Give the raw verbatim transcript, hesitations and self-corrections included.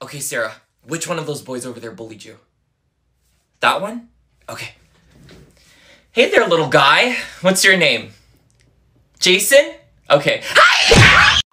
Okay, Sarah, which one of those boys over there bullied you? That one? Okay. Hey there, little guy. What's your name? Jason? Okay. Hi!